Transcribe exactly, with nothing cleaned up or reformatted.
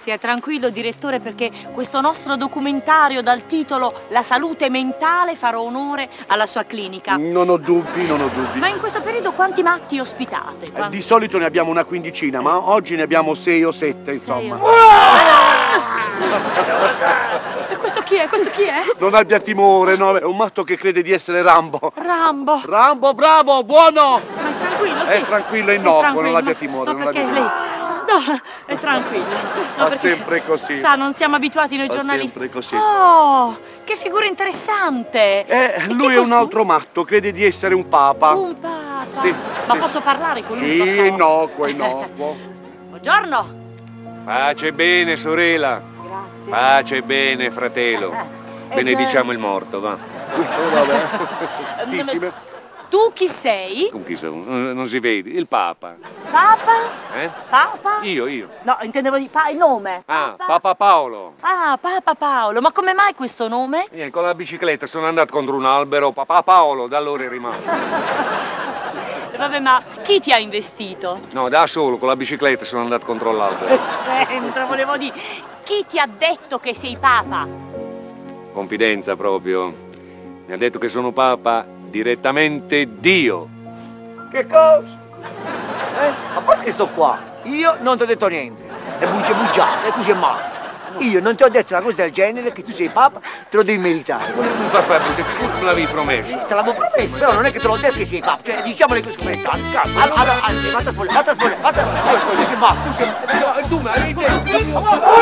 Stia tranquillo, direttore, perché questo nostro documentario dal titolo La salute mentale farà onore alla sua clinica. Non ho dubbi, non ho dubbi. Ma in questo periodo quanti matti ospitate? Eh, di solito ne abbiamo una quindicina, ma oggi ne abbiamo sei o sette, insomma. Sei o sette. E questo chi è? Questo chi è? Non abbia timore, no? È un matto che crede di essere Rambo. Rambo. Rambo, bravo, buono! Ma è tranquillo, sì. È tranquillo, è innocuo, non abbia timore. No, non perché abbia lei... timore. No, è tranquillo. No, Fa sempre così. Sa, non siamo abituati noi Fa giornalisti. sempre così. Oh, che figura interessante. Eh, lui è un altro matto, crede di essere un papa. Un papa? Sì. Ma sì. posso parlare con lui? Sì, Posso... è innocuo, è innocuo. Buongiorno. Pace e bene, sorella. Grazie. Pace e bene, fratello. Benediciamo il morto, va. Oh, vabbè. Fissime. Tu chi sei? Con chi sono? Non si vede. Il Papa. Papa? Eh? Papa? Io, io. No, intendevo di pa il nome. Ah, Papa Paolo. Ah, Papa Paolo. Ma come mai questo nome? Eh, con la bicicletta sono andato contro un albero. Papa Paolo, da allora è rimasto. Vabbè, ma chi ti ha investito? No, da solo, con la bicicletta sono andato contro l'albero. Senta, volevo dire, chi ti ha detto che sei Papa? Confidenza proprio. Mi ha detto che sono Papa direttamente Dio. Che cosa? Eh? A parte che sto qua, io non ti ho detto niente. È bugia bugiata, e tu sei morto. Io non ti ho detto una cosa del genere, che tu sei papa, te lo devi meritare. Papà, perché tu me l'avevi promesso. Te l'avevo promesso, però non è che te l'ho detto che sei papa, cioè diciamole così come stanno. Allora, allora, allora, vatti a spogliare, vatti a spogliare, vatti a spogliare. Tu sei morto, tu sei morto. Tu me l'avevi detto.